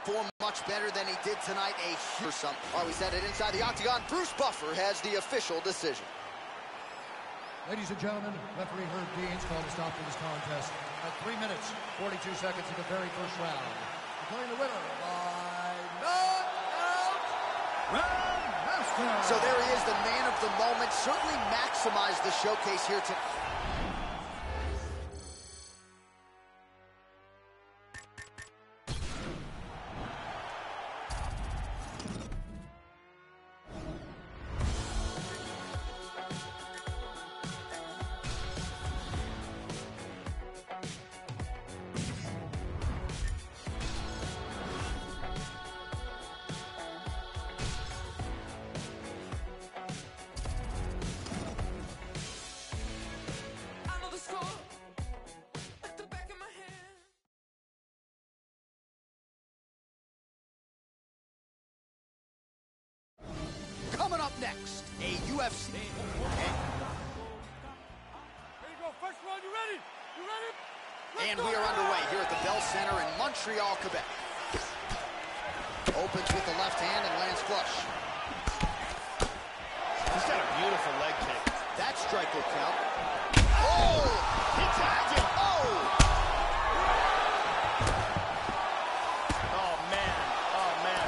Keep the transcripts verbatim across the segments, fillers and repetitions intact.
perform much better than he did tonight. A huge something. All right, we set it inside the octagon. Bruce Buffer has the official decision. Ladies and gentlemen, referee Herb Dean's called a stop to this contest at three minutes, forty-two seconds of the very first round. Declaring the winner by knockout, Grandmaster. So there he is, the man of the moment. Certainly maximized the showcase here tonight. Coming up next, a U F C. There you go, first round, you ready? You ready? Let's And go. we are underway here at the Bell Center in Montreal, Quebec. Opens with the left hand and lands flush. He's got a beautiful leg kick. That strike will count. Oh! He tagged him. Oh! Oh, man. Oh, man.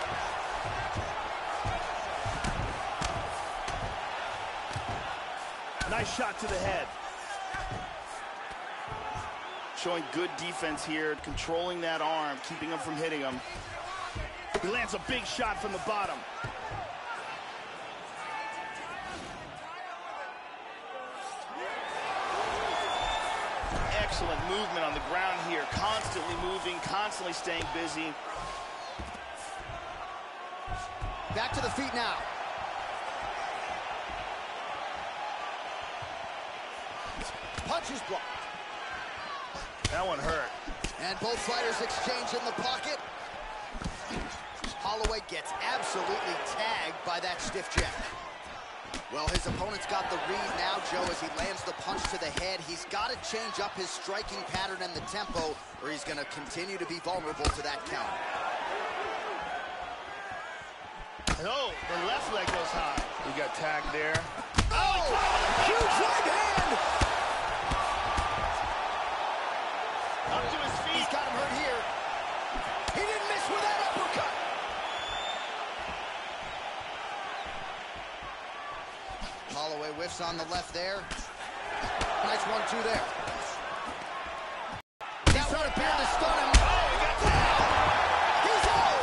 Nice shot to the head. Showing good defense here, controlling that arm, keeping him from hitting him. He lands a big shot from the bottom. Excellent movement on the ground here, constantly moving, constantly staying busy. Back to the feet now. Punch is blocked. That one hurt. And both fighters exchange in the pocket. Holloway gets absolutely tagged by that stiff jab. Well, his opponent's got the read now, Joe, as he lands the punch to the head. He's got to change up his striking pattern and the tempo, or he's going to continue to be vulnerable to that counter. Oh, the left leg goes high. He got tagged there. Oh, huge right hand! Up to his feet. He's got him hurt here. He didn't miss with that uppercut. Holloway whiffs on the left there. Nice one, two there. He's trying to bear the stun him. Oh, he got tagged. He's out.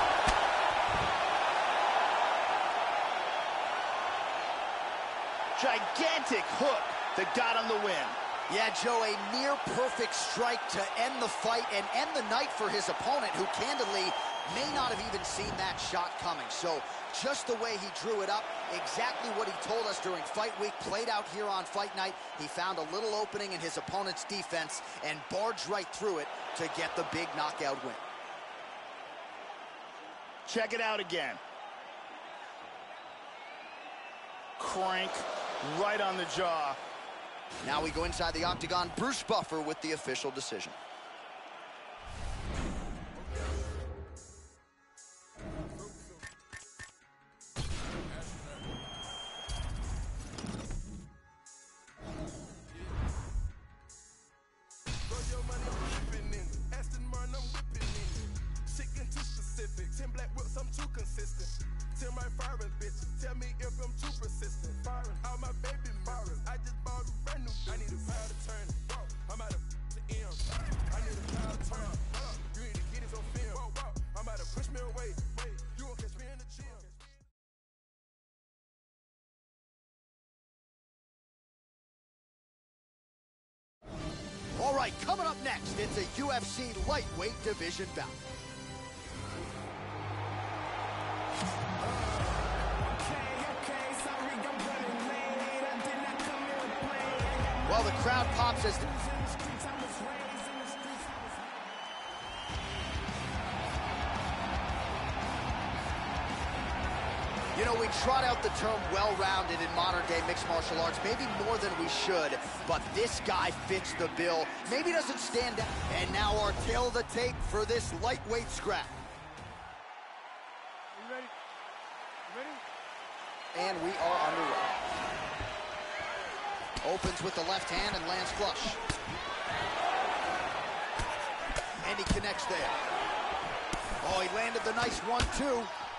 Gigantic hook that got him the win. Yeah, Joe, a near-perfect strike to end the fight and end the night for his opponent, who candidly may not have even seen that shot coming. So just the way he drew it up, exactly what he told us during fight week, played out here on fight night. He found a little opening in his opponent's defense and barged right through it to get the big knockout win. Check it out again. Crank right on the jaw. Now we go inside the octagon. Bruce Buffer with the official decision. Tell me if I'm too persistent. Firing all my baby mirrors. I just bought a brand new. I need a power to turn. Whoa, I'm out of the M. I need a power to turn. Whoa, you need to get it on film. Whoa, whoa, I'm about to push me away. Wait, you won't catch me in the gym. All right, coming up next, it's a U F C lightweight division bout. Well, the crowd pops as the... You know, we trot out the term well-rounded in modern-day mixed martial arts, maybe more than we should, but this guy fits the bill. Maybe doesn't stand out. And now our tail of the tape for this lightweight scrap. And we are underway. Opens with the left hand and lands flush. And he connects there. Oh, he landed the nice one, too.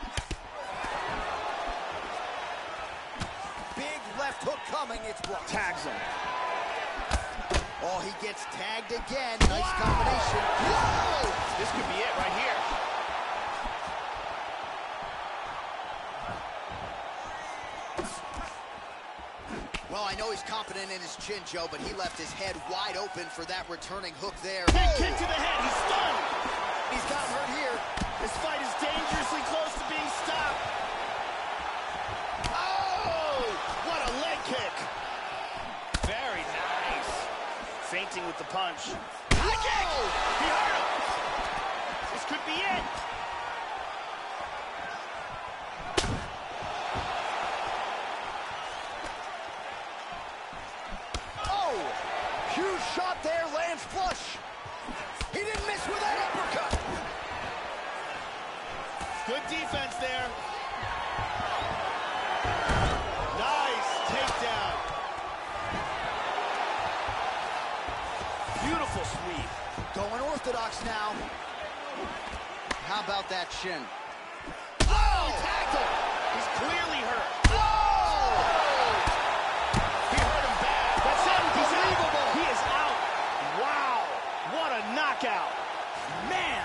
Big left hook coming. It's blocked. Tags him. Oh, he gets tagged again. Nice wow. combination. Whoa! This could be it right here. Well, I know he's confident in his chin, Joe, but he left his head wide open for that returning hook there. Big oh. kick to the head. He's stunned. He's got hurt here. This fight is dangerously close to being stopped. Oh! What a leg kick. Very nice. Feinting with the punch. High kick! He hurt him. This could be it. Oh! Huge shot there, lands flush. He didn't miss with that uppercut. Good defense there. Nice takedown. Beautiful sweep. Going orthodox now. How about that shin? Oh, he tagged him. He's clearly hurt. Oh! He hurt him bad. That's it. He's out. He is out. Wow. What a knockout. Man.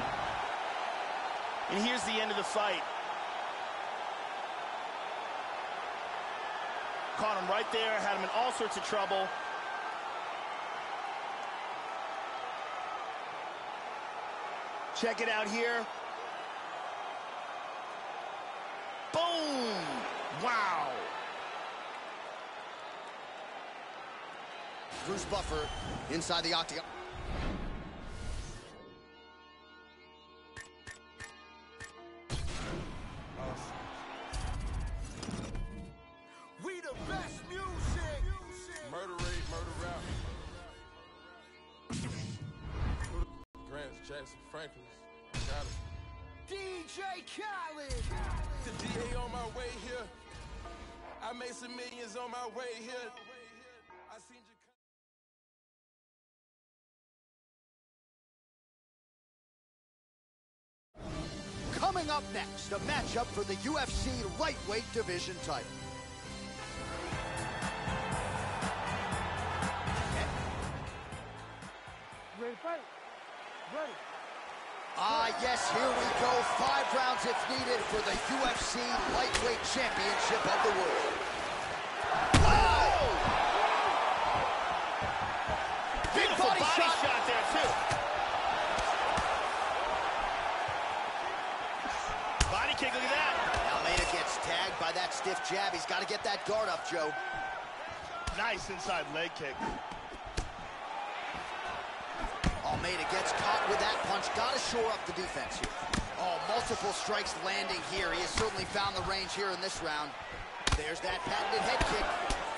And here's the end of the fight. Caught him right there, had him in all sorts of trouble. Check it out here. Boom! Wow! Bruce Buffer inside the octagon. We the best music. Murder rate, murder rap. Grants, Jackson, Franklin. Got it. D J Khaled. The D A on my way here. I made some millions on my way here. I seen you. Coming up next, a matchup for the U F C lightweight division title. Ready to fight? Ready. Ah, yes, here we go. Five rounds if needed for the U F C lightweight championship of the world. Oh! Big Beautiful body, body shot. shot there, too. Body kick, look at that. Almeida gets tagged by that stiff jab. He's got to get that guard up, Joe. Nice inside leg kick. Almeida gets caught with that punch. Got to shore up the defense here. Oh, multiple strikes landing here. He has certainly found the range here in this round. There's that patented head kick.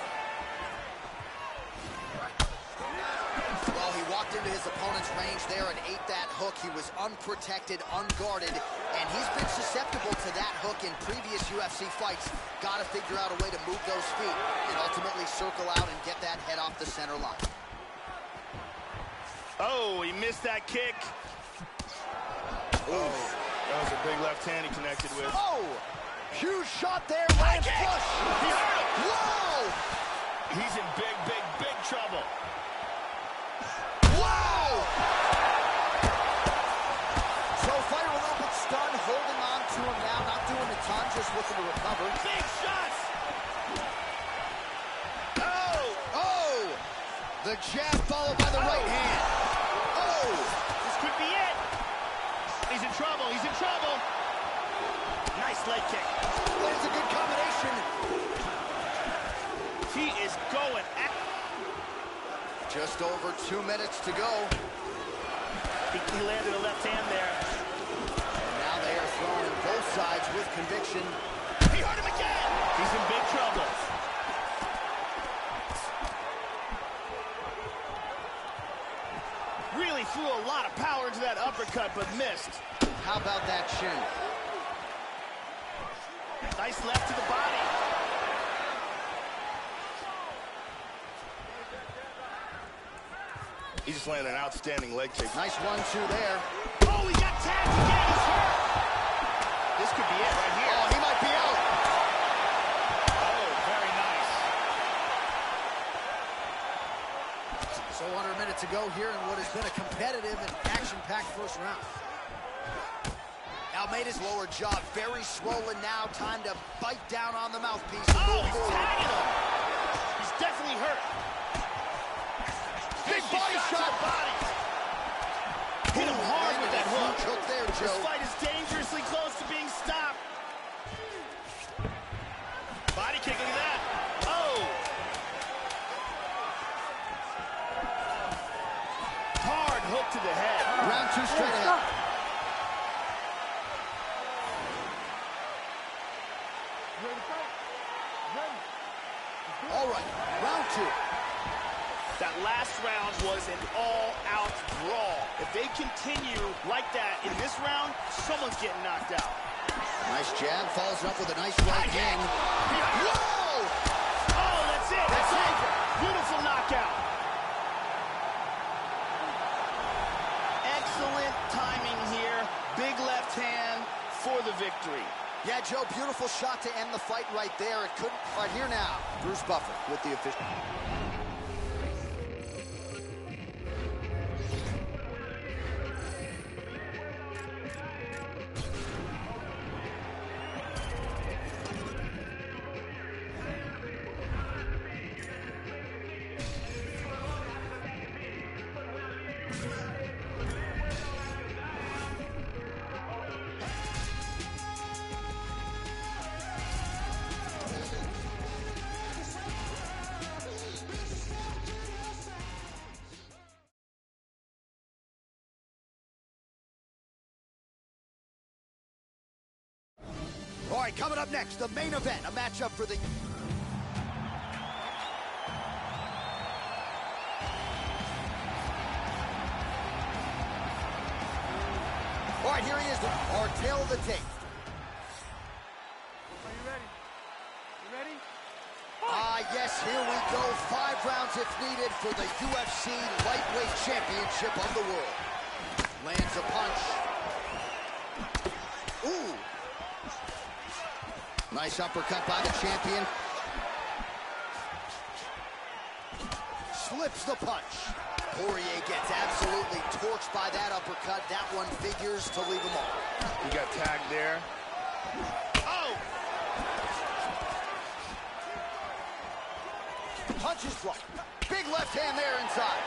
Well, he walked into his opponent's range there and ate that hook. He was unprotected, unguarded, and he's been susceptible to that hook in previous U F C fights. Got to figure out a way to move those feet and ultimately circle out and get that head off the center line. Oh, he missed that kick. Oh, that was a big left hand he connected with. Oh, huge shot there, lands flush. He hurt him. Whoa! He's in big, big, big trouble. Whoa! So fighter a little bit stunned, holding on to him now, not doing a ton, just looking to recover. Big shots. Oh! Oh! The jab followed by the right hand. Oh! This could be it. He's in trouble. He's in trouble. Nice leg kick. That's a good combination. He is going at... Just over two minutes to go. He, he landed a left hand there. And now they are throwing both sides with conviction. He hurt him again. He's in big trouble. Really threw a lot of power into that uppercut, but missed. How about that shin? Nice left to the body. He just landed an outstanding leg kick. Nice one two there. Oh, he got tagged again. He's hurt. This could be it right here. Oh, he might be out. Oh, very nice. So under a minute to go here in what has been a competitive and action-packed first round. Almeida's lower jaw very swollen now. Time to bite down on the mouthpiece. And Oh, move he's forward. tagging him. He's definitely hurt. Big body shot. Body. Hit him hard with that hook. Hook there, This Joe. fight is dangerously close to being stopped. Body kick, look at that. Oh. Hard hook to the head. Round two straight ahead. All right, round two. That last round was an all-out brawl. If they continue like that in this round, someone's getting knocked out. Nice jab, follows up with a nice right hand. Whoa! Oh, that's it. That's over. Beautiful knockout. Excellent timing here. Big left hand for the victory. Yeah, Joe, beautiful shot to end the fight right there. It couldn't. Right here now, Bruce Buffer with the official. All right, coming up next, the main event, a matchup for the... All right, here he is, our tail of the tape. Are you ready? You ready? Ah, yes, here we go. Five rounds if needed for the U F C Lightweight Championship of the world. Lands a punch. Ooh. Nice uppercut by the champion. Slips the punch. Poirier gets absolutely torched by that uppercut. That one figures to leave him off. He got tagged there. Oh! Punches blocked. Big left hand there inside.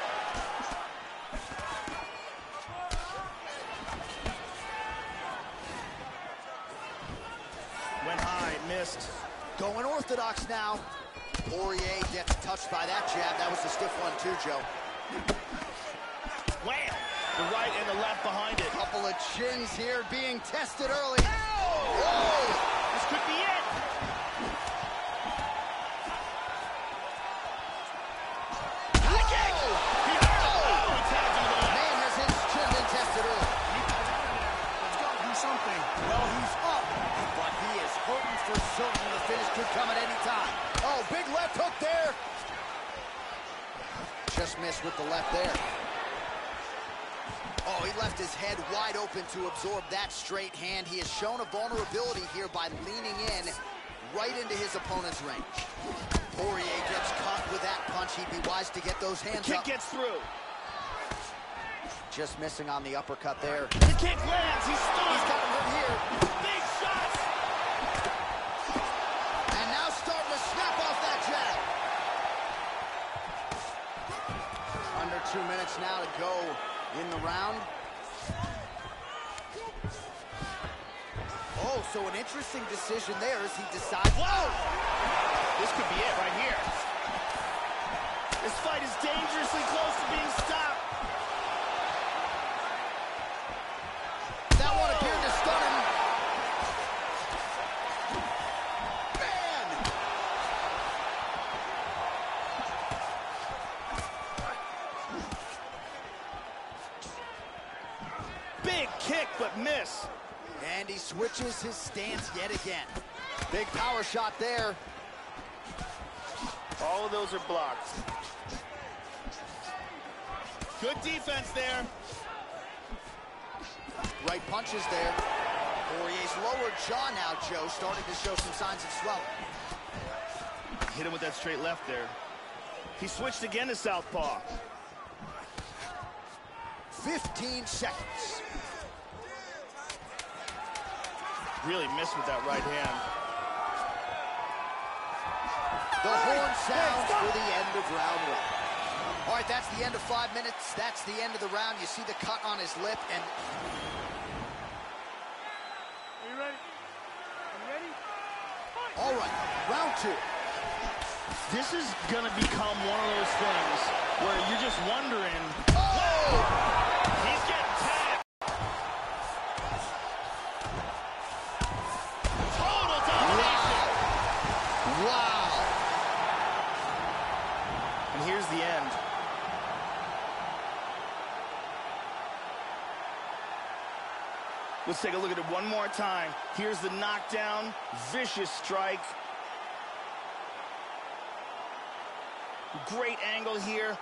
Went high, missed. Going orthodox now. Poirier gets touched by that jab. That was a stiff one too, Joe. Wham! The right and the left behind it. Couple of chins here being tested early. Oh! Whoa! This could be it. High kick! He hurt him. Oh, he tagged him to the left. Man has his chin been tested early. Let's go. Do something. Well, he's up, but he is hurting for certain. The finish could come at any time. Oh, big left hook there. Just missed with the left there. Oh, he left his head wide open to absorb that straight hand. He has shown a vulnerability here by leaning in right into his opponent's range. Poirier gets caught with that punch. He'd be wise to get those hands Kick up. gets through. Just missing on the uppercut there. The kick lands. He's stunned. He's got him from here. Big shots. And now starting to snap off that jab. Under two minutes now to go in the round. Oh, so an interesting decision there as he decides. Whoa! This could be it right here. This fight is dangerously close to being stopped. That one appeared to stun him. Man! Big kick, but miss. And he switches his stance yet again. Big power shot there. All of those are blocked. Good defense there. Right punches there. Poirier's lower jaw now, Joe, starting to show some signs of swelling. Hit him with that straight left there. He switched again to southpaw. fifteen seconds. Really missed with that right hand. The horn sounds for the end of round one. All right, that's the end of five minutes. That's the end of the round. You see the cut on his lip, and... Are you ready? Are you ready? All right, round two. This is going to become one of those things where you're just wondering, Oh! he's getting tagged. Total domination. Wow. And here's the end. Let's take a look at it one more time. Here's the knockdown, vicious strike. Great angle here.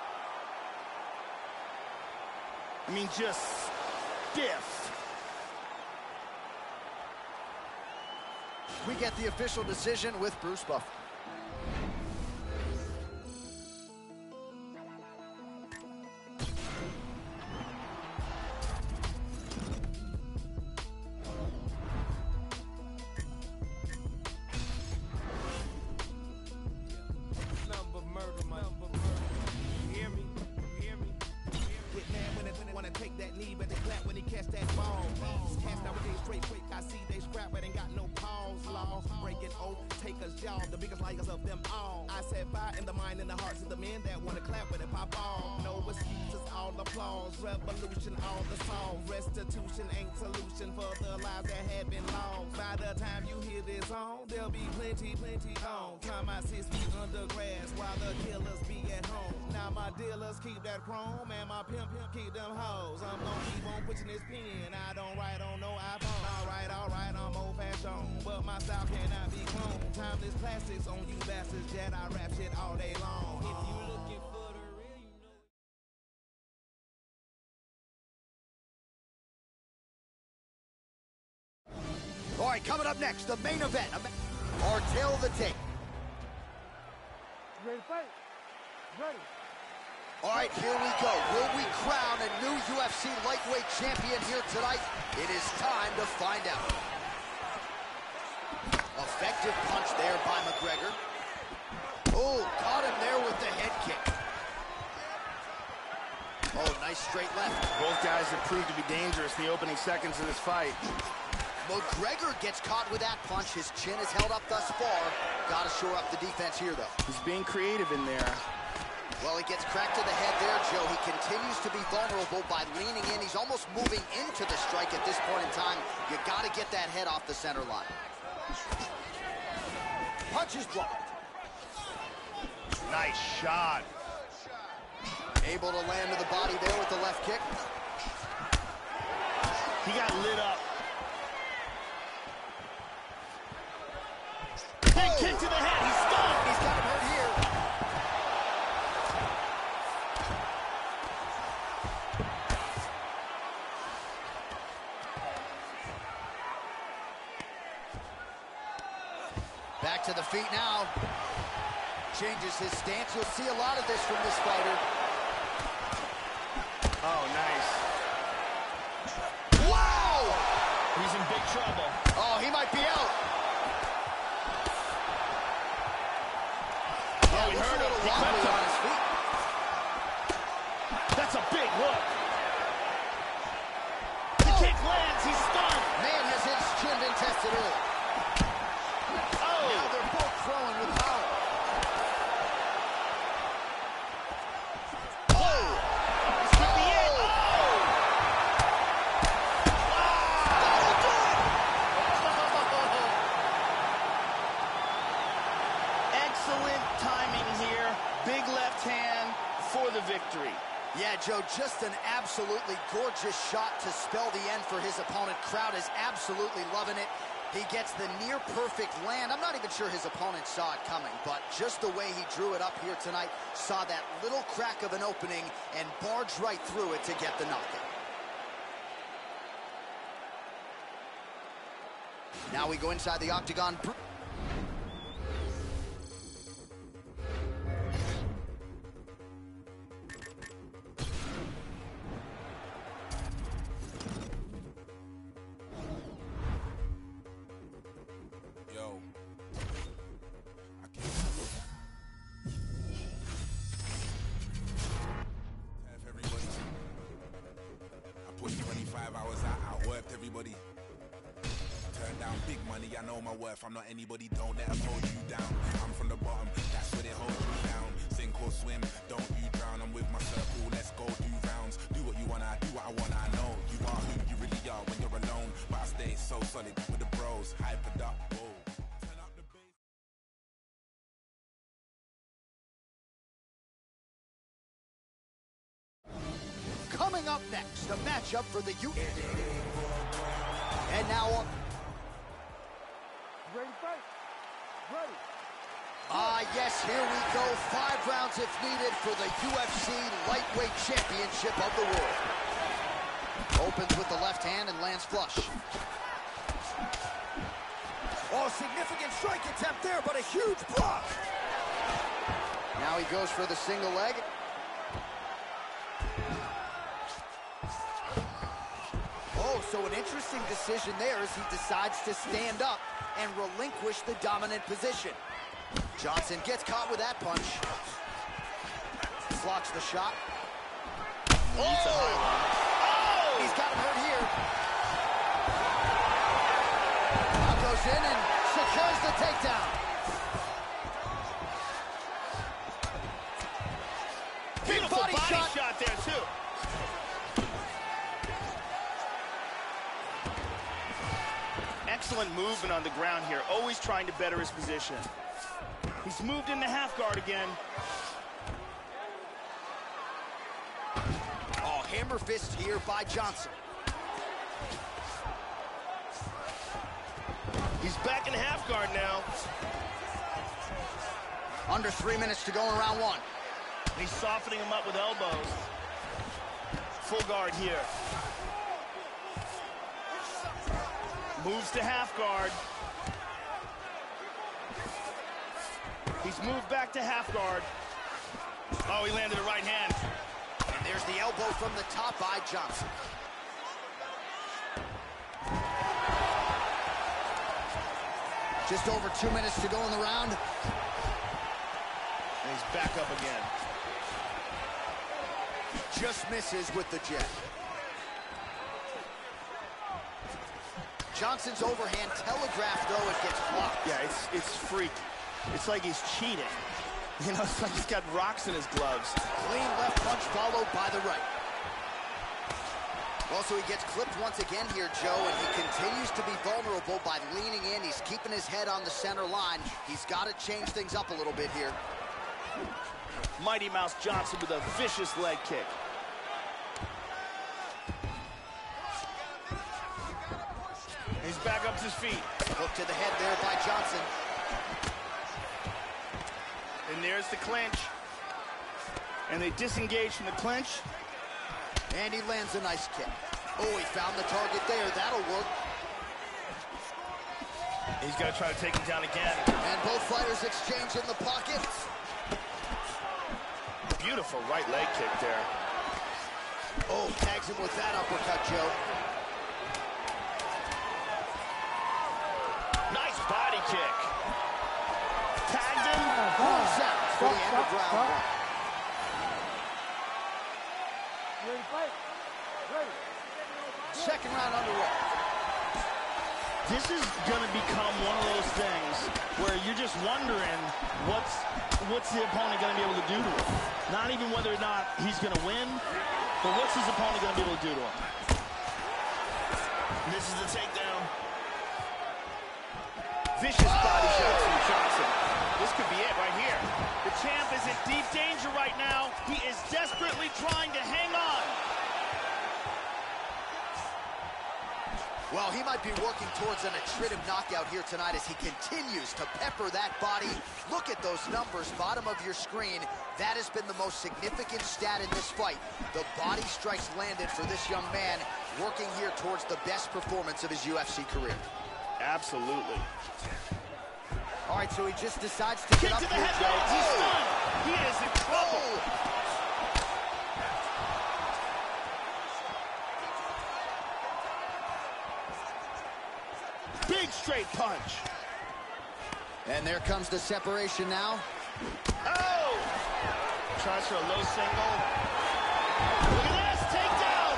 I mean, just stiff. We get the official decision with Bruce Buffer. Number murder, my number murder. You hear me? You hear me? Hit man when they wanna take that knee, but they clap when he catch that ball. Cast nowadays straight quick. I see they scrap, but ain't got no pause. Law breaking oath, take us jaw, the biggest liars of them all. I said fire in the mind and the hearts of the men that wanna clap when it pop off. No excuses, all applause. Revolution, all the songs. Restitution ain't solution for the lives that had been lost. By the time you hear this song, there'll be plenty, plenty on. Time my six feet under grass while the killers be at home. Now my dealers keep that chrome and my pimp pimp keep them hoes. I'm gonna keep on pushing this pen. I don't write on no iPhone. Alright, alright, I'm old fashioned, but my style cannot be cloned. Timeless classics on you bastards, Jedi rap shit all day long. If you looking for the real, you know. All right, coming up next, the main event. Our tail of the tape. You ready to fight? Ready. All right, here we go. Will we crown a new U F C lightweight champion here tonight? It is time to find out. Effective punch there by McGregor. Oh, caught him there with the head kick. Oh, nice straight left. Both guys have proved to be dangerous in the opening seconds of this fight. McGregor gets caught with that punch. His chin is held up thus far. Got to shore up the defense here, though. He's being creative in there. Well, he gets cracked to the head there, Joe. He continues to be vulnerable by leaning in. He's almost moving into the strike at this point in time. You got to get that head off the center line. Punch is blocked. Nice shot. Able to land to the body there with the left kick. He got lit up. Big kick to the head. He's stunned. He's got him hurt here. Back to the feet now. Changes his stance. You'll see a lot of this from this fighter. Oh, nice. Wow! He's in big trouble. Oh, he might be out. Oh, he looks hurt a him. little He wobbly clipped on him. his feet. That's a big hook. The kick lands. He's stunned. Man, has his chin been tested early. Oh. Now they're both throwing with power. Oh! This could be it. Oh. That'll do it! Excellent timing here. Big left hand for the victory. Yeah, Joe, just an absolutely gorgeous shot to spell the end for his opponent. Crowd is absolutely loving it. He gets the near-perfect land. I'm not even sure his opponent saw it coming, but just the way he drew it up here tonight, saw that little crack of an opening and barged right through it to get the knockout. Now we go inside the octagon. Yo. I can't have everybody. I put twenty-five hours out, outworked everybody. Turn down big money, I know my worth. I'm not anybody, don't let them hold you down. I'm from the bottom, that's where they hold you down. Sink or swim, don't you drown. I'm with my circle, let's go do rounds. Do what you wanna, do what I wanna. I know you are who you really are when you're alone. But I stay so solid with the bros, hypered up, whoa. Turn up the bass. Coming up next, a matchup for the U. And now on. Ready to fight? Ready. Ah, yes, here we go. Five rounds if needed for the U F C Lightweight Championship of the world. Opens with the left hand and lands flush. Oh, significant strike attempt there, but a huge block. Now he goes for the single leg. Oh, so an interesting decision there as he decides to stand up and relinquish the dominant position. Johnson gets caught with that punch. Blocks the shot. Oh! Oh! He's got him hurt here. Now goes in and secures the takedown. Beautiful body body, shot. shot there, too. Excellent movement on the ground here, always trying to better his position. He's moved into half guard again. Oh, hammer fist here by Johnson. He's back in half guard now. Under three minutes to go in round one. He's softening him up with elbows. Full guard here. Moves to half guard. He's moved back to half guard. Oh, he landed a right hand. And there's the elbow from the top by Johnson. Just over two minutes to go in the round. And he's back up again. Just misses with the jab. Johnson's overhand telegraphed, though, it gets blocked. Yeah, it's it's freak. It's like he's cheating. You know, it's like he's got rocks in his gloves. Clean left punch followed by the right. Also, he gets clipped once again here, Joe, and he continues to be vulnerable by leaning in. He's keeping his head on the center line. He's got to change things up a little bit here. Mighty Mouse Johnson with a vicious leg kick. He's back up to his feet. Hook to the head there by Johnson. And there's the clinch. And they disengage from the clinch. And he lands a nice kick. Oh, he found the target there. That'll work. He's got to try to take him down again. And both fighters exchange in the pocket. Beautiful right leg kick there. Oh, tags him with that uppercut, Joe. Nice body kick. Tagged him. Moves out for the end of round one. You ready to fight? Ready. Second round underway. This is going to become one of those things where you're just wondering what's what's the opponent going to be able to do to him. Not even whether or not he's going to win, but what's his opponent going to be able to do to him. This is the takedown. Vicious body shots from Johnson. This could be it right here. The champ is in deep danger right now. He is desperately trying to hang on. Well, he might be working towards an attritive knockout here tonight as he continues to pepper that body. Look at those numbers, bottom of your screen. That has been the most significant stat in this fight. The body strikes landed for this young man, working here towards the best performance of his U F C career. Absolutely. All right, so he just decides to Kick get up to the here, head, Joe. he's stunned. He is in trouble. Oh. Big straight punch. And there comes the separation now. Oh! Tries for a low single. Look at this, takedown!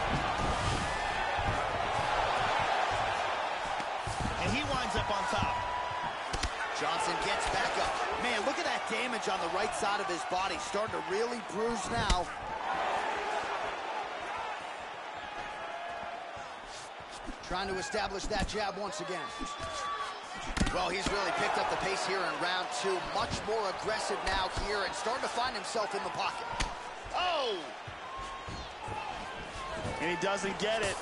And he winds up on top. Johnson gets back up. Man, look at that damage on the right side of his body. Starting to really bruise now. Trying to establish that jab once again. Well, he's really picked up the pace here in round two. Much more aggressive now here and starting to find himself in the pocket. Oh! And he doesn't get it.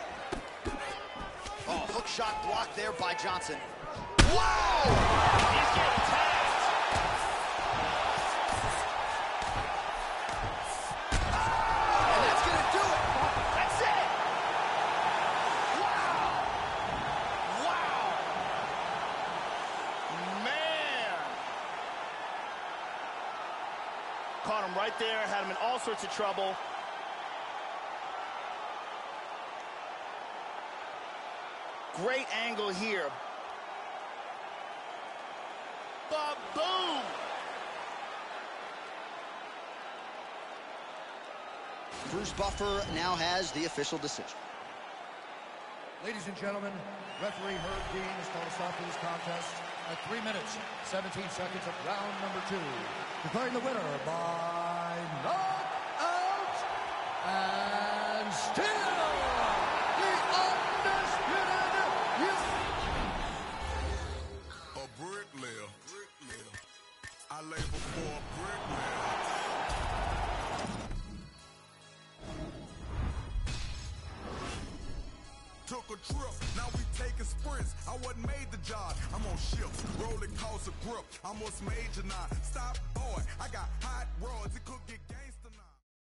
Oh, hook shot blocked there by Johnson. Wow! He's getting tagged. And that's going to do it. That's it. Wow. Wow. Man. Caught him right there, had him in all sorts of trouble. Great angle here. Ba-boom! Bruce Buffer now has the official decision. Ladies and gentlemen, referee Herb Dean has called a stop to this contest at three minutes, seventeen seconds of round number two. Declaring the winner by knockout and still the undisputed U F C. A bricklayer. Bricklayer. I label for a bricklayer. Took a trip, now we taking sprints. I wasn't made the job, I'm on ships. Rolling coaster grip, I'm what's major now. Stop, boy, I got hot rods, it could get gangster now.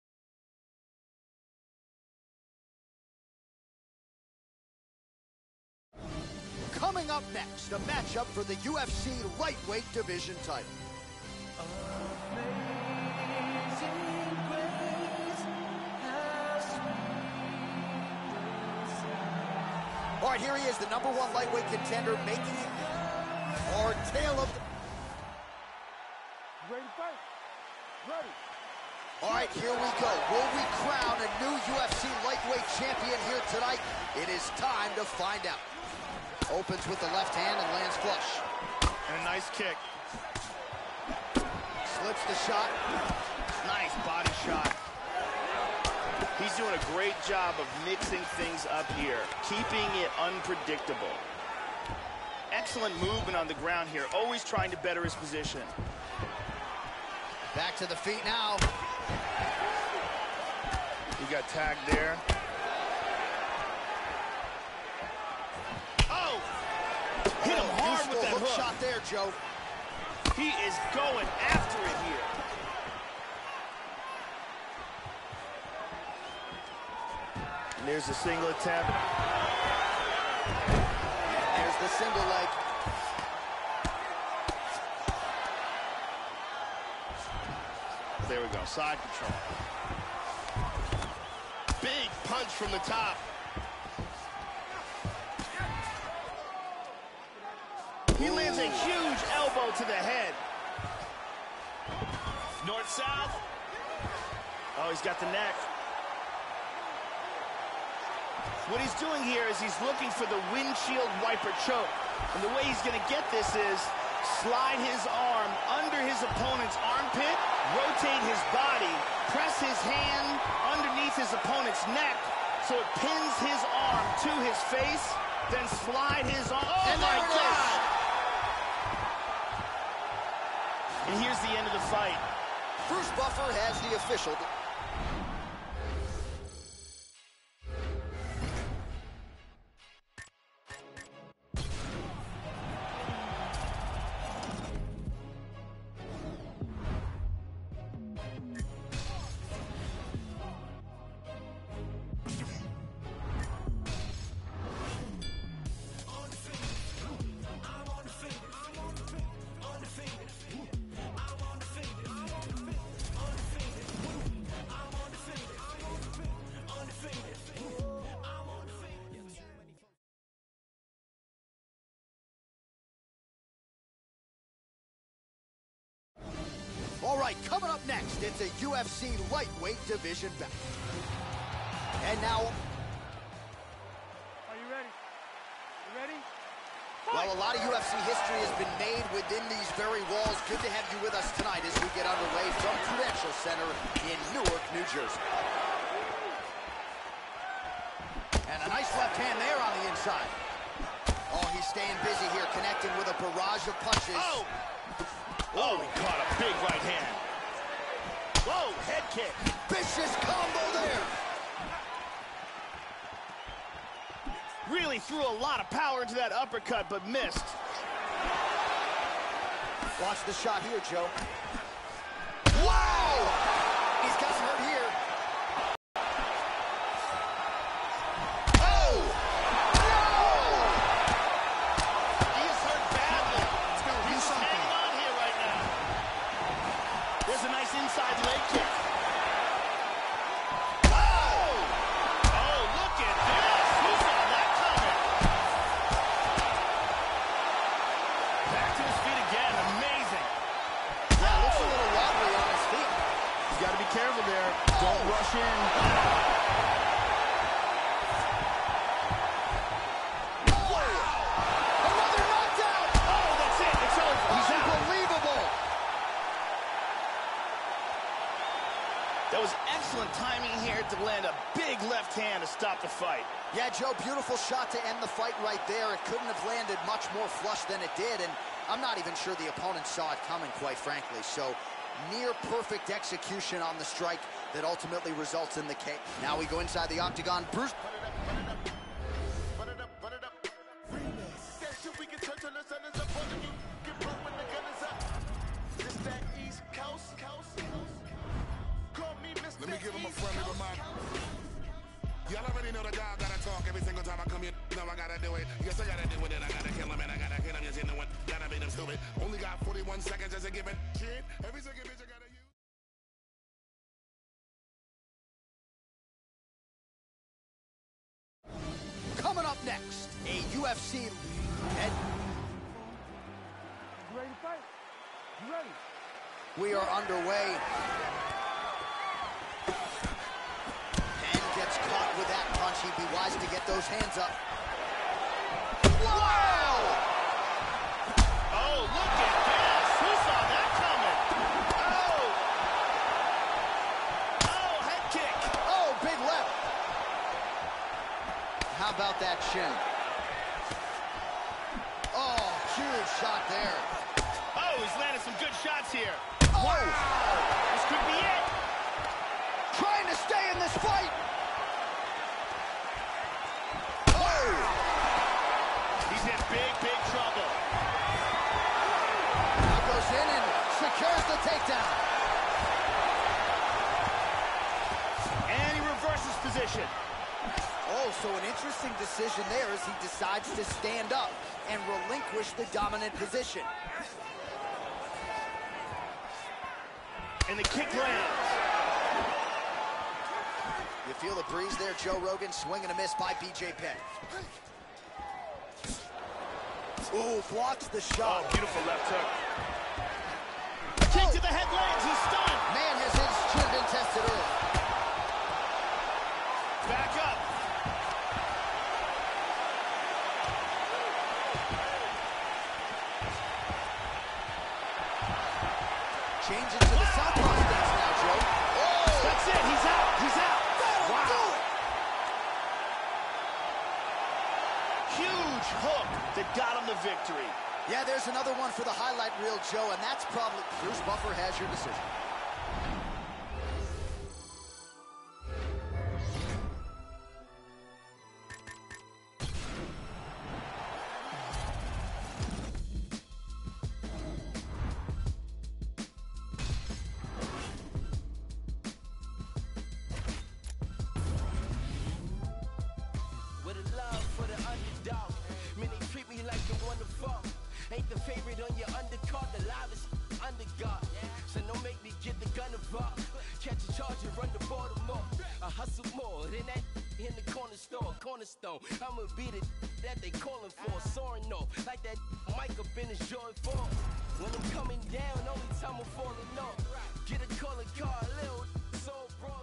Coming up next, a matchup for the U F C lightweight division title. All right, here he is, the number one lightweight contender, making it our tale of the... Ready to fight? Ready. All right, here we go. Will we crown a new U F C lightweight champion here tonight? It is time to find out. Opens with the left hand and lands flush. And a nice kick. Slips the shot. Nice body shot. He's doing a great job of mixing things up here, keeping it unpredictable. Excellent movement on the ground here, always trying to better his position. Back to the feet now. He got tagged there. Oh! Hit him hard with that hook hook. shot there, Joe. He is going after it here. And there's a single attempt. And there's the single leg. There we go, side control. Big punch from the top. He lands a huge elbow to the head. North-south. Oh, he's got the neck. What he's doing here is he's looking for the windshield wiper choke. And the way he's going to get this is slide his arm under his opponent's armpit, rotate his body, press his hand underneath his opponent's neck so it pins his arm to his face, then slide his arm. Oh, And my there it God! and here's the end of the fight. Bruce Buffer has the official. All right, coming up next, it's a U F C lightweight division bout. And now... Are you ready? You ready? Well, a lot of U F C history has been made within these very walls. Good to have you with us tonight as we get underway from Prudential Center in Newark, New Jersey. And a nice left hand there on the inside. Oh, he's staying busy here, connecting with a barrage of punches. Oh! Oh, he caught a big right hand. Whoa, head kick. Vicious combo there. Really threw a lot of power into that uppercut, but missed. Watch the shot here, Joe. Wow! He's got hurt here. Oh! No! He is hurt badly. He's hanging on here right now. There's a nice inside leg kick. Oh! Oh, look at this. Who saw that coming? Back to his feet again. Amazing. Yeah, looks a little wobbly on his feet. He's got to be careful there. Don't rush in. Another knockdown! Oh, that's it. It's over. He's out. Unbelievable! That was excellent timing here to land a big left hand to stop the fight. Yeah, Joe, beautiful shot to end the fight right there. It couldn't have landed much more flush than it did, and I'm not even sure the opponent saw it coming, quite frankly. So, near perfect execution on the strike that ultimately results in the K. Now we go inside the octagon. Bruce... Let me give him a friendly reminder. Y'all already know the guy gotta talk every single time I come here. No, I gotta do it. Yes, I gotta do it. And I gotta kill him and I gotta hit him. Yes, you know what? Gotta make them stupid. Only got forty-one seconds as a given. Shit. Every second bitch I gotta use. Coming up next, a U F C... And You ready to fight? You ready? we are underway. And gets caught with that punch. He'd be wise to get those hands up. Wow! Oh, look at this. Who saw that coming? Oh! Oh, head kick. Oh, big left. How about that shin? Oh, huge shot there. Oh, he's landed some good shots here. Oh! This could be it. Trying to stay in this fight. Oh! He's in big, big trouble. Now goes in and secures the takedown. And he reverses position. Oh, so an interesting decision there as he decides to stand up and relinquish the dominant position. And the kick lands. You feel the breeze there, Joe Rogan. Swing and a miss by B J Penn. Ooh, blocks the shot. Oh, beautiful left hook. Kick to the head lands. He's stunned. Man, has his chin been tested early. Back up. Change it to the southpaw stance now, Joe. Oh! That's it. He's out. He's out. That'll Wow. do it! Huge hook that got him the victory. Yeah, there's another one for the highlight reel, Joe, and that's probably... Bruce Buffer has your decision. With a love for the underdog. Man, they treat me like the one to fall. Ain't the favorite on your undercard, the loudest underdog. So don't make me get the gun involved. Catch a charge and run the Baltimore. I hustle more than that in the corner store, cornerstone. I'ma be the that they calling for, soaring off like that mic up in his Jordan four. When I'm coming down, only time I'm falling off. Get a calling car, little soul broad.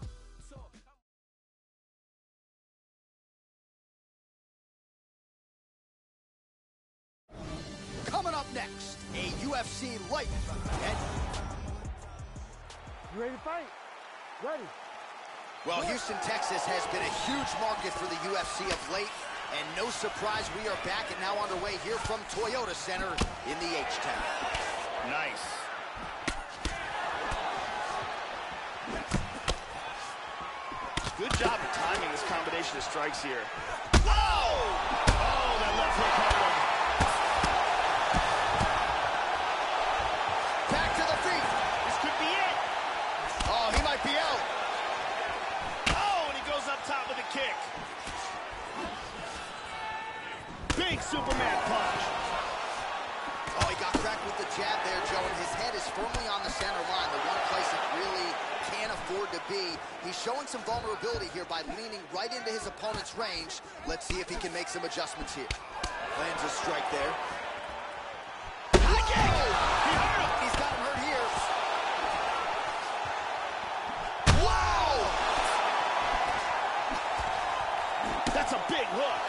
Coming up next, a U F C light. And You ready to fight? Ready. well, Houston, Texas has been a huge market for the U F C of late. And no surprise, we are back and now underway here from Toyota Center in the H-Town. Nice. Good job of timing this combination of strikes here. Whoa! Oh, that left hook hurt him. Back to the feet. This could be it. Oh, he might be out. Oh, and he goes up top with a kick. Big Superman punch. Oh, he got cracked with the jab there, Joe, and his head is firmly on the center line, the one place it really can't afford to be. He's showing some vulnerability here by leaning right into his opponent's range. Let's see if he can make some adjustments here. Lands a strike there. High kick! He hurt him. He's got him hurt here. Wow! That's a big hook.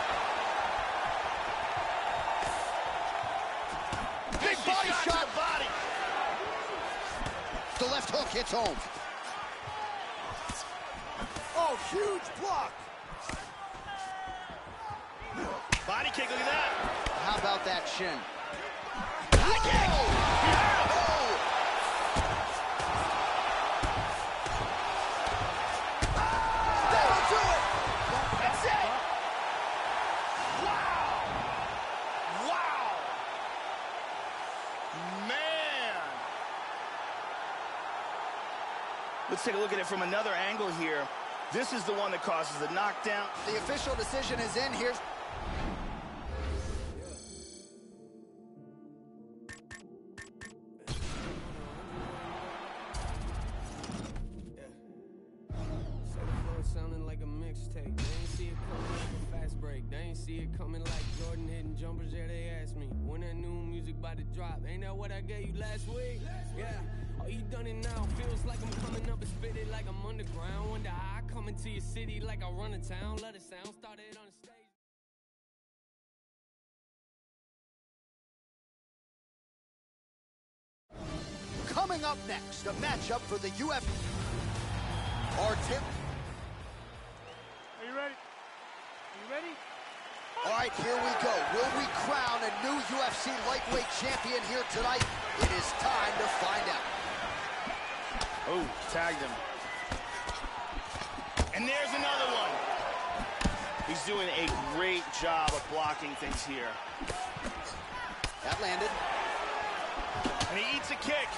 Big body shot, shot. to the body. The left hook hits home. Oh, huge block. Body kick, look at that. How about that shin? High kick! He hurt him. Oh! That'll do it. That's it. Wow. Wow. Man. Let's take a look at it from another angle here. This is the one that causes the knockdown. The official decision is in. Here's... Sounding like a mixtape. They ain't see it coming like a fast break. They ain't see it coming like Jordan hitting jumpers. Yeah, they asked me when that new music about to drop. Ain't that what I gave you last week? Yeah. Oh, you done it now. Feels like I'm coming up and spit it like I'm underground. Wonder how I come into your city like I run a town. Let it sound started on the stage. Coming up next, a matchup for the U F C. Our tip. Are you ready? Are you ready? All right, here we go. Will we crown a new U F C lightweight champion here tonight? It is time to find out. Oh, tagged him. And there's another one. He's doing a great job of blocking things here. That landed. And he eats a kick.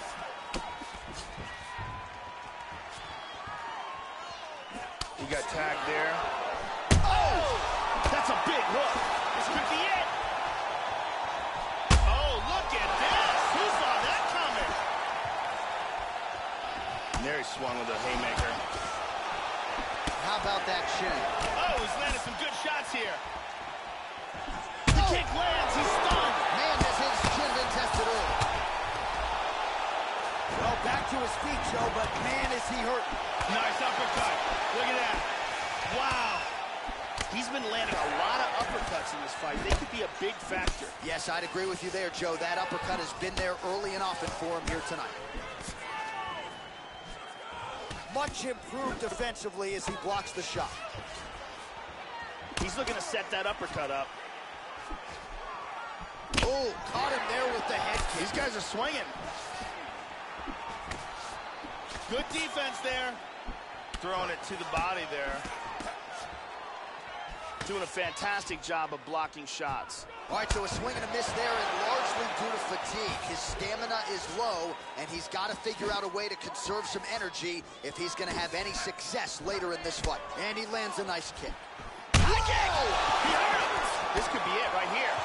He got tagged there. Oh! That's a big hook. This could be it. Oh, look at this. Who saw that coming? And there he swung with a haymaker. How about that shin? Oh, he's landed some good shots here. The kick lands. He's stunned. Man, has his chin been tested early. Well, back to his feet, Joe, but man, is he hurt. Nice uppercut. Look at that. Wow. He's been landing a lot of uppercuts in this fight. They could be a big factor. Yes, I'd agree with you there, Joe. That uppercut has been there early and often for him here tonight. Much improved defensively as he blocks the shot. He's looking to set that uppercut up. Oh, Oh, caught him there with the head kick. These guys are swinging. Good defense there. Throwing it to the body there. Doing a fantastic job of blocking shots. All right, so a swing and a miss there, and largely due to fatigue. His stamina is low, and he's got to figure out a way to conserve some energy if he's going to have any success later in this fight. And he lands a nice kick. High kick! He hurt him! This could be it right here.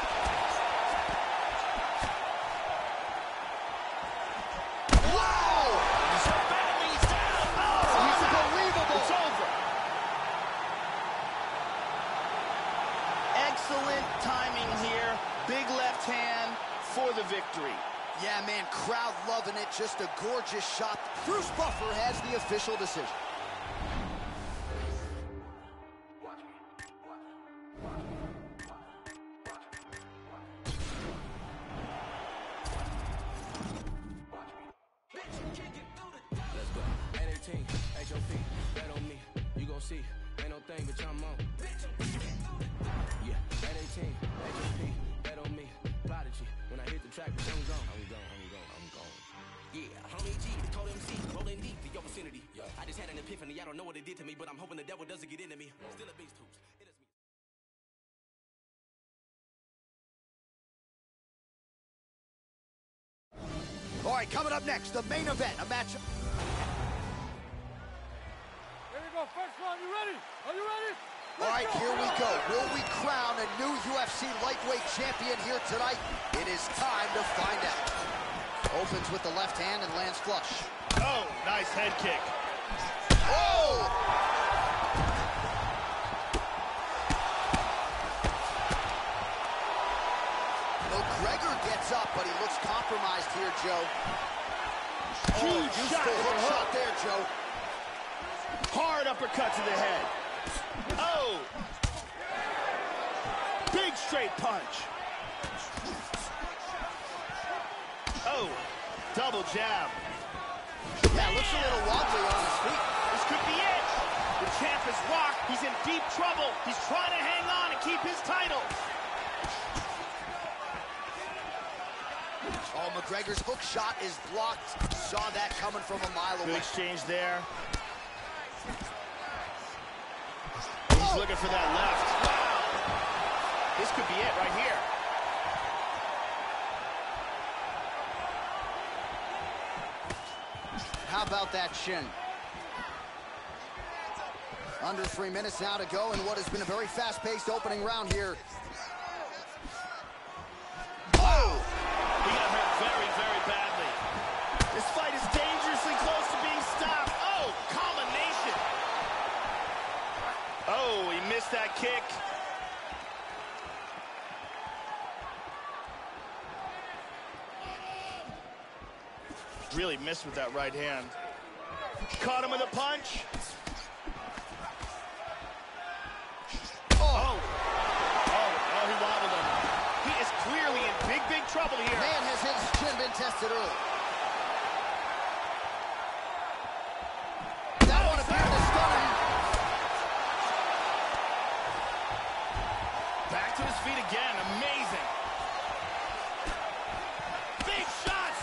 Wow! He's hurt badly, he's down! Oh, He's unbelievable! It's over. Excellent timing here. Big left hand for the victory. Yeah, man, crowd loving it. Just a gorgeous shot. Bruce Buffer has the official decision. Let's go. eight eighteen, H O P, bet on me. You gon' see, ain't no thing, but I'm on. Yeah, eight eighteen, H O P, bet on me. Prodigy, when I hit the track, I'm gone. I'm gone, I'm gone, I'm gone. Yeah, homie G, the cold M C, rolling deep to your vicinity. Yeah. I just had an epiphany, I don't know what it did to me, but I'm hoping the devil doesn't get into me. Still a beast hoops. It is me. All right, coming up next, the main event, a match. Here we go, first round, you ready? Are you ready? All right, here we go. Will we crown a new U F C lightweight champion here tonight? It is time to find out. Opens with the left hand and lands flush. Oh, nice head kick. Oh! McGregor gets up, but he looks compromised here, Joe. Huge oh, shot useful with hook the shot hook. there, Joe. Hard uppercut to the head. Oh! Big straight punch. Oh, double jab. Yeah, looks a little wobbly on his feet. This could be it. The champ is rocked. He's in deep trouble. He's trying to hang on and keep his title. Oh, McGregor's hook shot is blocked. Saw that coming from a mile Good away. exchange there. He's Oh. looking for that left. Wow. This could be it right here. How about that shin? Under three minutes now to go in what has been a very fast-paced opening round here. Oh! He got hurt very, very badly. This fight is dangerously close to being stopped. Oh, combination. Oh, he missed that kick. Really missed with that right hand. Caught him with a punch. Oh. Oh, oh, he wobbled him. He is clearly in big, big trouble here. Man, has his chin been tested early. That one appeared to stun him. Back to his feet again. Amazing. Big shots.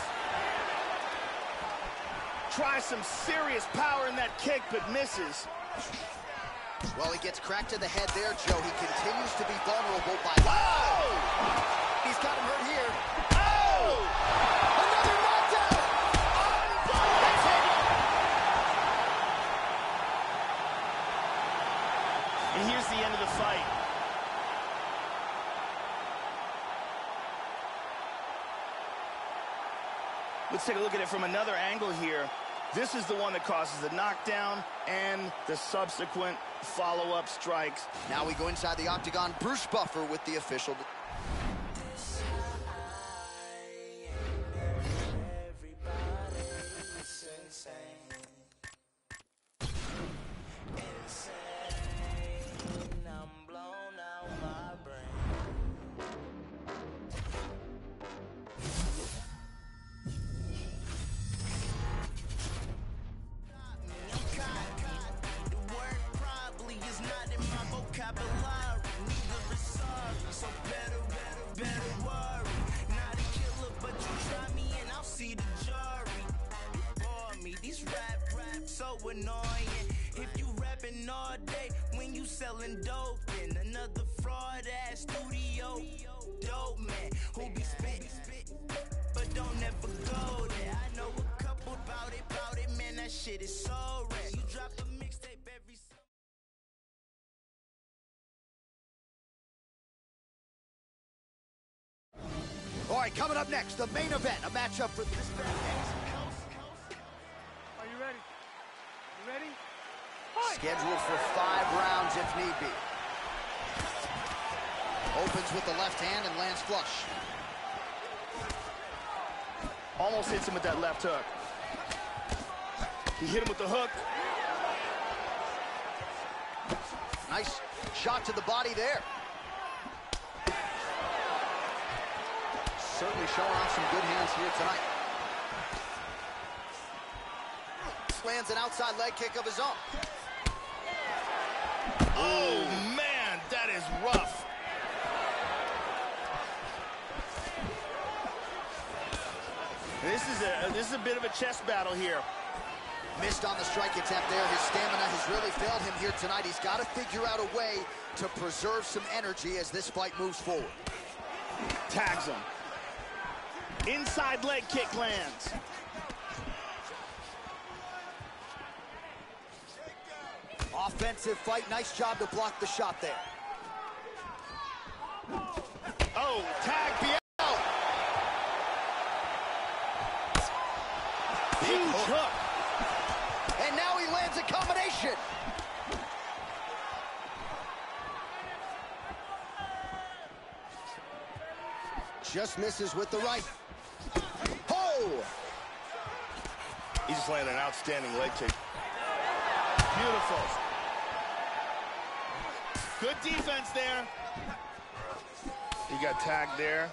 Tries some serious power in that kick, but misses. Well, he gets cracked to the head there, Joe. He continues to be vulnerable by... Whoa! He's got him hurt here. Oh! Another knockdown! And here's the end of the fight. Let's take a look at it from another angle here. This is the one that causes the knockdown and the subsequent follow-up strikes. Now we go inside the octagon. Bruce Buffer with the official... Probably is not in my vocabulary, neither is sorry, so better annoying. If you rapping all day when you selling dope, then another fraud ass studio dope man who be spit, but don't never go there. I know a couple about it, about it, man. That shit is so rare. You drop a mixtape every. All right, coming up next, the main event, a matchup for this man. Are you ready? You ready? Scheduled for five rounds if need be. Opens with the left hand and lands flush. Almost hits him with that left hook. He hit him with the hook. Nice shot to the body there. Certainly showing off some good hands here tonight. Lands an outside leg kick of his own. Oh, man, that is rough. This is a this is a bit of a chess battle here. Missed on the strike attempt there. His stamina has really failed him here tonight. He's got to figure out a way to preserve some energy as this fight moves forward. Tags him. Inside leg kick lands. Offensive fight. Nice job to block the shot there. Oh, tag Biel. Huge hook. And now he lands a combination. Just misses with the right. Oh! He just landed an outstanding leg kick. Beautiful. Good defense there. He got tagged there.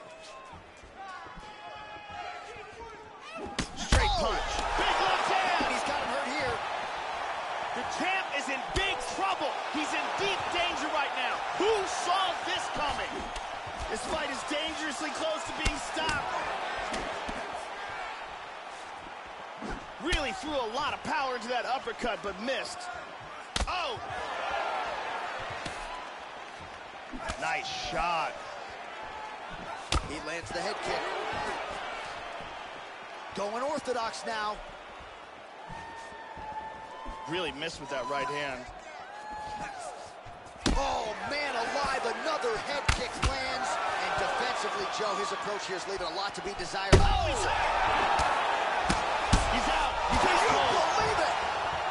Straight Oh! punch. Big left hand. He's got him hurt here. The champ is in big trouble. He's in deep danger right now. Who saw this coming? This fight is dangerously close to being stopped. Really threw a lot of power into that uppercut, but missed. Oh! Nice shot. He lands the head kick. Going orthodox now. Really missed with that right hand. Oh, man alive, another head kick lands. And defensively, Joe, his approach here is leaving a lot to be desired. Oh, he's out. He's out. He's Can you out. believe it?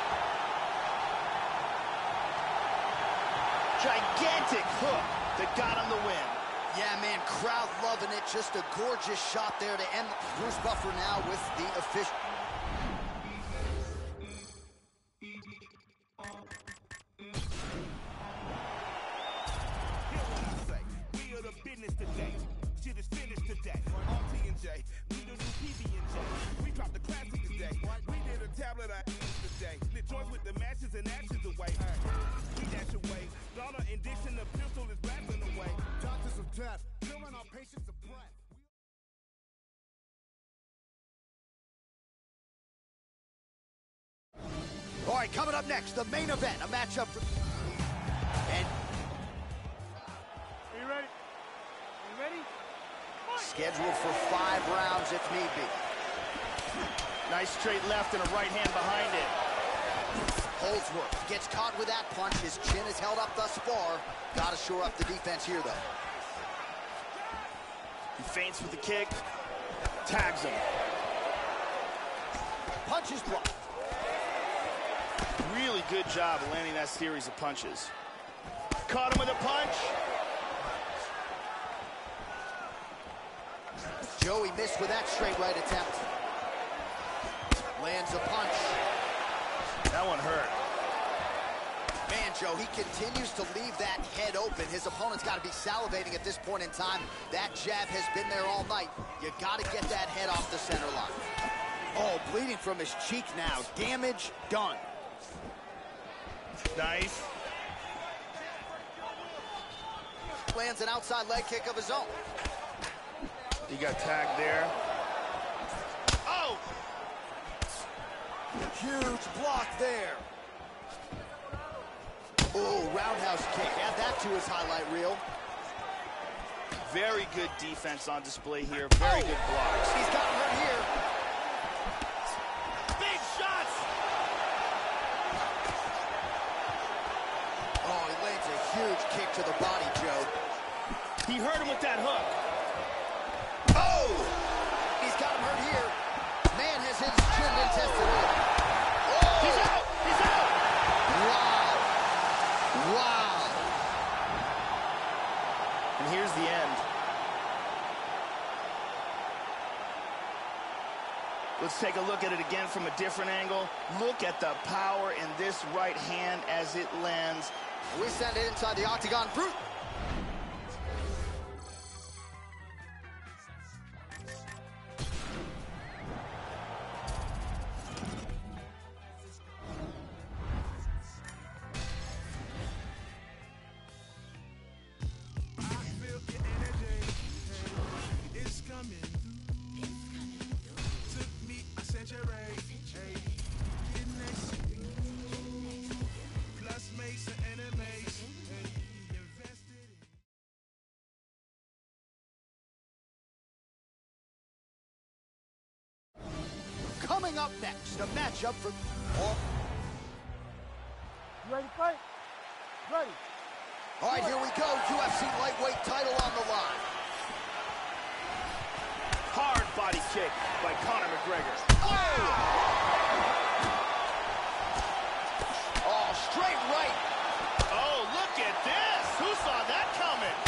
Gigantic hook that got him the win. Yeah, man, crowd loving it. Just a gorgeous shot there to end. Bruce Buffer now with the official. Today, shit is finished today. On T and J, we the new P B and J. We dropped the classic today. We did a tablet of today. Lit joints with the matches and actions away. We dash away. Dollar addiction, the pistol is blasting away. Doctors of death, killing our patients of breath. All right, coming up next, the main event, a matchup. For... And Are you ready? Are you ready? scheduled for five rounds if need be. Nice straight left and a right hand behind it. Holdsworth gets caught with that punch. His chin is held up thus far. Got to shore up the defense here, though. He feints with the kick. Tags him. Punch is blocked. Really good job of landing that series of punches. Caught him with a punch. Joey missed with that straight right attempt. Lands a punch. That one hurt. Man, Joe, he continues to leave that head open. His opponent's got to be salivating at this point in time. That jab has been there all night. You got to get that head off the center line. Oh, bleeding from his cheek now. Damage done. Nice. Lands an outside leg kick of his own. He got tagged there. Oh! Huge block there. Oh, roundhouse kick. Add that to his highlight reel. Very good defense on display here. Very oh. good blocks. He's got him right here. Big shots. Oh, he lands a huge kick to the body, Joe. He hurt him with that hook. Oh! He's got him hurt here. Man has his chin been tested. Oh! He's out! He's out! Wow. Wow. And here's the end. Let's take a look at it again from a different angle. Look at the power in this right hand as it lands. We send it inside the octagon. Brute. Coming up next, a matchup for... Oh. You ready to fight? Ready. All right, here we go. U F C lightweight title on the line. Hard body kick by Conor McGregor. Oh! Oh, straight right. Oh, look at this. Who saw that coming?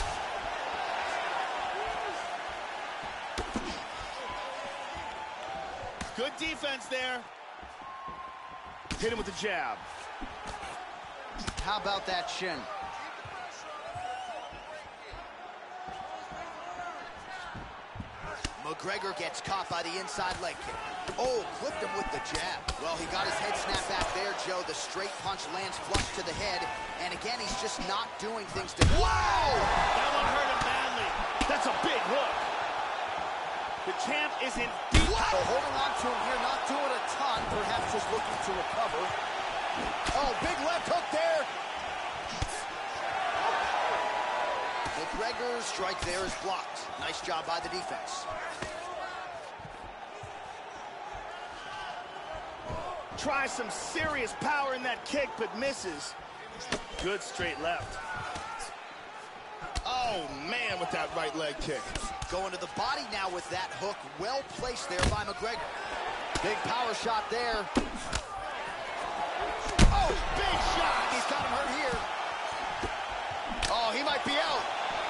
Good defense there. Hit him with the jab. How about that shin? McGregor gets caught by the inside leg kick. Oh, clipped him with the jab. Well, he got his head snapped back there, Joe. The straight punch lands flush to the head. And again, he's just not doing things to... Wow! That one hurt him badly. That's a big hook. The champ is in deep. Wow, holding on to him here, not doing a ton, perhaps just looking to recover. Oh, big left hook there. McGregor's strike there is blocked. Nice job by the defense. Tries some serious power in that kick, but misses. Good straight left. Oh, man, with that right leg kick. Going to the body now with that hook. Well placed there by McGregor. Big power shot there. Oh, big shot. He's got him hurt here. Oh, he might be out.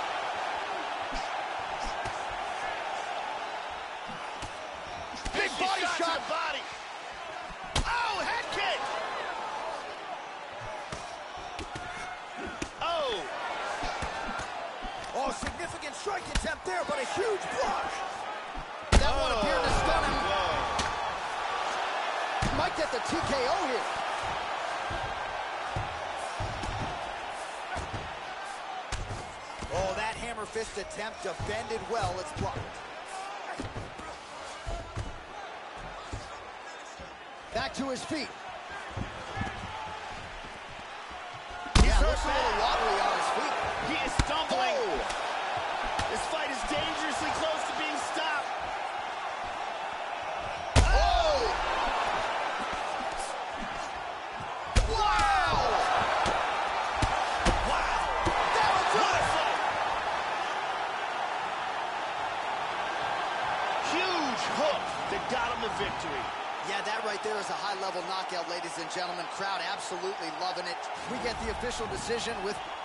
Big body shot. shot. To the body. Oh, head kick. Oh. Oh, significant strike attempt there, but a huge block. That one appeared to stun him. Whoa. Might get the T K O here. Oh, that hammer fist attempt defended well. It's blocked. Back to his feet. He's yeah, hurt looks a little wobbly on his feet. He is stumbling. Oh. This fight is dangerously close to being stopped. Oh! Wow! Wow. That was What a it! fight. Huge hook that got him the victory. Yeah, that right there is a high-level knockout, ladies and gentlemen. Crowd absolutely loving it. We get the official decision with